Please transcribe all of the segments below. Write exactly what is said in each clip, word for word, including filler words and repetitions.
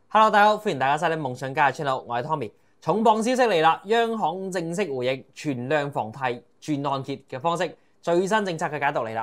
Hello，大家好，歡迎大家收睇夢想家嘅 channel，我係 Tommy。重磅消息嚟啦，央行正式回應存量房貸轉按揭嘅方式，最新政策嘅解讀嚟啦。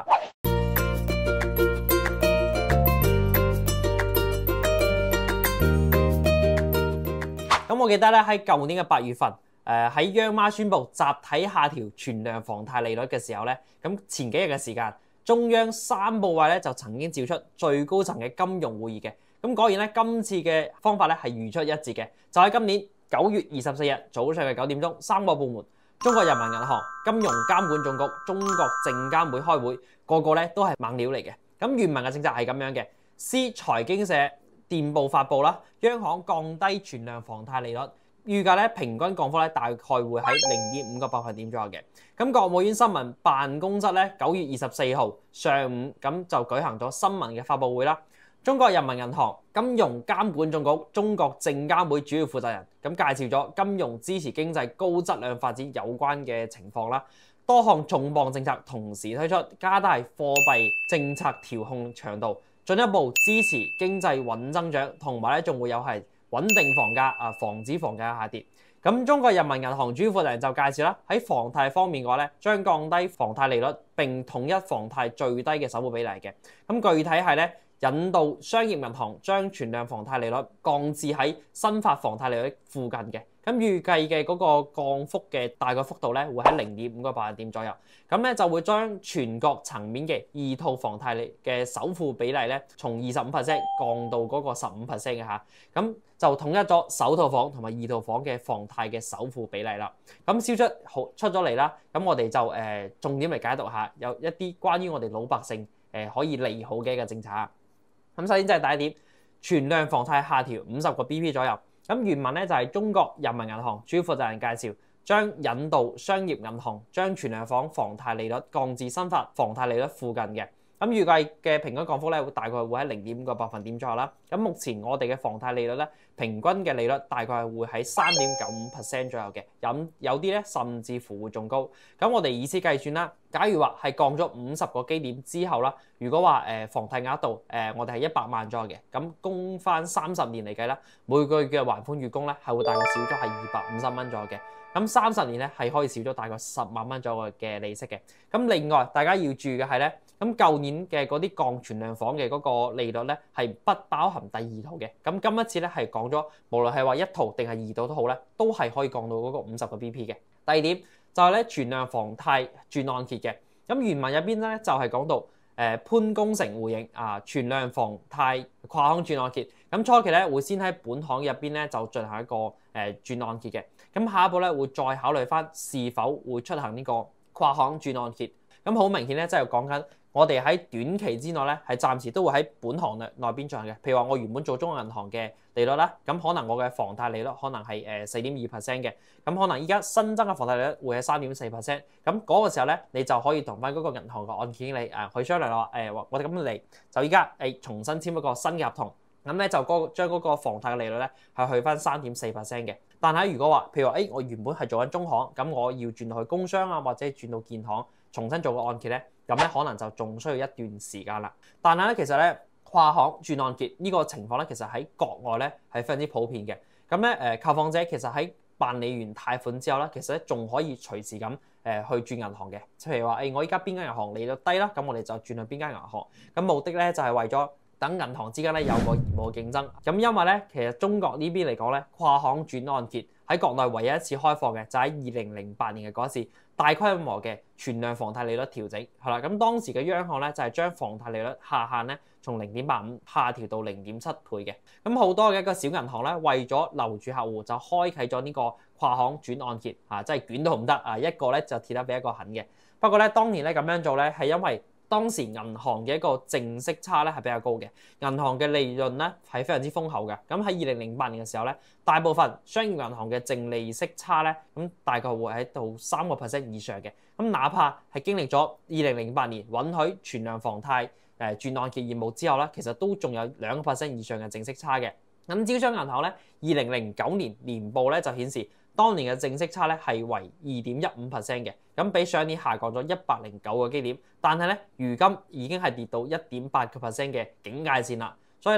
咁我記得咧喺舊年嘅八月份，誒、呃、喺央媽宣布集體下調存量房貸利率嘅時候咧，咁前幾日嘅時間，中央三部委咧就曾經召出最高層嘅金融會議嘅。咁果然咧，今次嘅方法咧係如出一轍嘅，就喺今年九月二十四日早上嘅九點鐘，三個部門，中國人民銀行、金融監管總局、中國證監會開會，個個咧都係猛料嚟嘅。咁原文嘅政策係咁樣嘅，司財經社電報發布啦，央行降低存量房貸利率，預計咧平均降幅咧大概會喺零點五個百分點左右嘅。咁國務院新聞辦公室咧九月二十四號上午咁就舉行咗新聞嘅發佈會啦。中國人民銀行、金融監管總局、中國證監會主要負責人咁介紹咗金融支持經濟高質量發展有關嘅情況啦。多項重磅政策同時推出，加大貨幣政策調控長度，進一步支持經濟穩增長，同埋咧仲會有係穩定房價啊，防止房價下跌。咁中國人民銀行主要負責人就介紹啦，喺房貸方面嘅話咧，將降低房貸利率並統一房貸最低嘅首付比例嘅。咁具體係咧，引導商業銀行將存量房貸利率降至喺新發房貸利率附近嘅，咁預計嘅嗰個降幅嘅大概幅度咧，會喺零點五個百分點左右。咁咧就會將全國層面嘅二套房貸嘅首付比例咧，從二十五 percent 降到嗰個十五 percent 嘅嚇。咁就統一咗首套房同埋二套房嘅房貸嘅首付比例啦。咁消息好出咗嚟啦，咁我哋就誒、呃、重點嚟解讀下，有一啲關於我哋老百姓誒、呃、可以利好嘅一個政策啊。咁首先就係第一點，存量房貸下調五十個 B P 左右。咁原文咧就係中國人民銀行主要負責人介紹，將引導商業銀行將存量房房貸利率降至新發房貸利率附近嘅。咁預計嘅平均降幅咧，會大概會喺零點五個百分點左右啦。咁目前我哋嘅房貸利率咧，平均嘅利率大概係會喺三點九五 percent 左右嘅。有有啲咧，甚至乎會仲高。咁我哋以此計算啦，假如話係降咗五十個基點之後啦，如果話誒房貸額度誒、呃、我哋係一百萬左右嘅，咁供翻三十年嚟計啦，每個月嘅還款月供咧係會大概少咗係二百五十蚊左右嘅。咁三十年咧係可以少咗大概十萬蚊左右嘅利息嘅。咁另外大家要注意嘅係咧，咁舊年嘅嗰啲降存量房嘅嗰個利率咧係不包含第二套嘅。咁今一次咧係講咗，無論係話一套定係二套都好咧，都係可以降到嗰個五十個 B P 嘅。第二點就係咧存量房貸轉按揭嘅。咁原文入邊咧就係講到誒潘功成回應啊，存量房貸跨行轉按揭。咁初期咧會先喺本行入邊咧就進行一個誒轉按揭嘅。咁下一步咧會再考慮翻是否會出行呢個跨行轉按揭。咁好明顯咧，即係講緊我哋喺短期之內咧，係暫時都會喺本行內內邊進行嘅。譬如話，我原本做中國銀行嘅利率啦，咁可能我嘅房貸利率可能係誒四點二 percent 嘅，咁可能依家新增嘅房貸利率會係三點四 percent。咁嗰個時候咧，你就可以同翻嗰個銀行嘅按揭經理誒去商量啦。誒，我哋咁嚟就依家誒重新簽一個新嘅合同。咁咧就嗰將嗰個房貸嘅利率咧係去翻三點四 percent 嘅。但係如果話譬如話，誒我原本係做緊中行，咁我要轉到去工商啊，或者轉到建行，重新做個按揭咧，咁咧可能就仲需要一段時間啦。但係咧其實咧跨行轉按揭呢個情況咧，其實喺國外咧係非常之普遍嘅。咁咧誒購房者其實喺辦理完貸款之後咧，其實咧仲可以隨時咁誒去轉銀行嘅。譬如話誒我依家邊間銀行利率低啦，咁我哋就轉去邊間銀行。咁目的咧就係為咗等銀行之間咧有個業務競爭。咁因為咧其實中國呢邊嚟講咧，跨行轉按揭喺國內唯一一次開放嘅就喺二零零八年嘅嗰次大規模嘅存量房貸利率調整，係啦。咁當時嘅央行咧就係將房貸利率下限咧從零點八五下調到零點七倍嘅。咁好多嘅一個小銀行咧，為咗留住客戶，就開啟咗呢個跨行轉按揭啊，即係捲都唔得啊，一個咧就貼得比一個狠嘅。不過咧當年咧咁樣做咧係因為當時銀行嘅一個淨息差咧係比較高嘅，銀行嘅利潤咧係非常之豐厚嘅。咁喺二零零八年嘅時候咧，大部分商業銀行嘅淨利息差咧，咁大概會喺到三個 percent 以上嘅。咁哪怕係經歷咗二零零八年允許存量房貸誒轉按揭業務之後咧，其實都仲有兩個 percent 以上嘅淨息差嘅。咁招商銀行咧，二零零九年年報咧就顯示，當年嘅淨息差咧係為二點一五 percent 嘅，咁比上年下降咗一百零九個基點，但係咧如今已經係跌到一點八個 percent 嘅警戒線啦。所以咧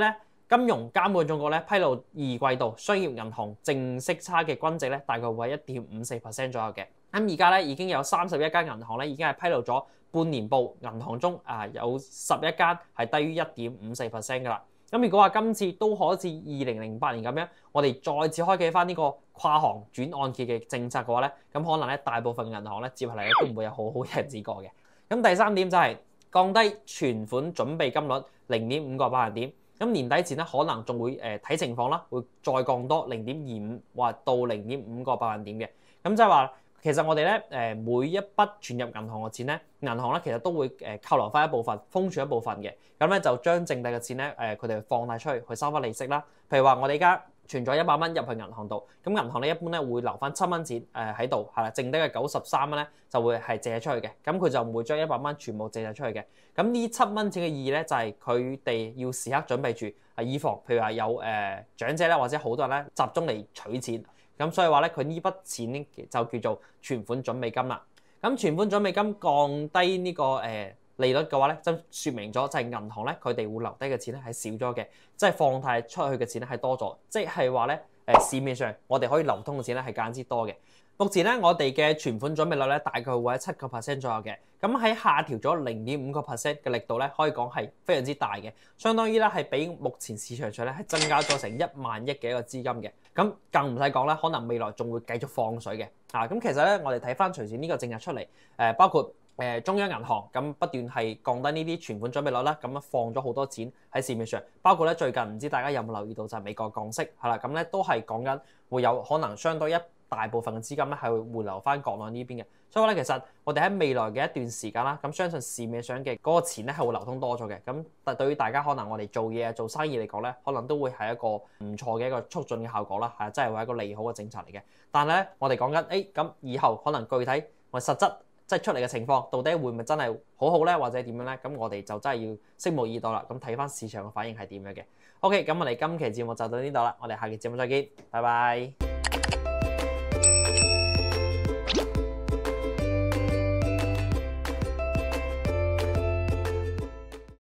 金融監管總局咧披露二季度商業銀行淨息差嘅均值咧，大概會係一點五四 percent 左右嘅。咁而家咧已經有三十一間銀行咧已經係披露咗半年報，銀行中啊有十一間係低於一點五四 percent 噶啦。咁如果話今次都好似二零零八年咁樣，我哋再次開啓翻呢個跨行轉按揭嘅政策嘅話咧，咁可能咧大部分銀行咧接下嚟咧都唔會有好好嘅日子過嘅。咁第三點就係降低存款準備金率零點五個百分點。咁年底前咧可能仲會誒睇、呃、情況啦，會再降多零點二五或到零點五個百分點嘅。咁即係話，其實我哋咧誒每一筆存入銀行嘅錢咧，銀行咧其實都會誒扣留翻一部分，封存一部分嘅。咁咧就將剩低嘅錢咧誒佢哋放貸出去，去收翻利息啦。譬如話我哋而家存咗一百蚊入去銀行度，咁銀行咧一般咧會留翻七蚊錢誒喺度，係啦，剩低嘅九十三蚊咧就會係借出去嘅，咁佢就唔會將一百蚊全部借晒出去嘅。咁呢七蚊錢嘅意義咧就係佢哋要時刻準備住啊，以防譬如話有誒、呃、長者咧或者好多人咧集中嚟取錢，咁所以話咧佢呢筆錢咧就叫做存款準備金啦。咁存款準備金降低呢、這個誒、呃利率嘅話咧，就説明咗就係銀行咧，佢哋會留低嘅錢咧係少咗嘅，即係放貸出去嘅錢咧係多咗，即係話咧誒市面上我哋可以流通嘅錢咧係間之多嘅。目前咧我哋嘅存款準備率咧大概會喺七個 percent 左右嘅，咁喺下調咗零點五個 percent 嘅力度咧，可以講係非常之大嘅，相當於咧係比目前市場上咧係增加咗成一萬億嘅一個資金嘅，咁更唔使講啦，可能未來仲會繼續放水嘅啊！咁其實咧我哋睇翻隨住呢個政策出嚟，誒包括誒中央銀行咁不斷係降低呢啲存款準備率啦，咁樣放咗好多錢喺市面上，包括咧最近唔知大家有冇留意到就係美國降息係啦，咁咧都係講緊會有可能相對一大部分嘅資金咧係會回流翻國內呢邊嘅，所以話咧其實我哋喺未來嘅一段時間啦，咁相信市面上嘅嗰個錢咧係會流通多咗嘅，咁但對於大家可能我哋做嘢啊做生意嚟講咧，可能都會係一個唔錯嘅一個促進嘅效果啦，係真係會係一個利好嘅政策嚟嘅。但係咧我哋講緊誒咁以後可能具體我實質即係出嚟嘅情況，到底會唔會真係好好咧，或者點樣咧？咁我哋就真係要拭目以待啦。咁睇翻市場嘅反應係點樣嘅。OK，咁我哋今期節目就到呢度啦，我哋下期節目再見，拜拜。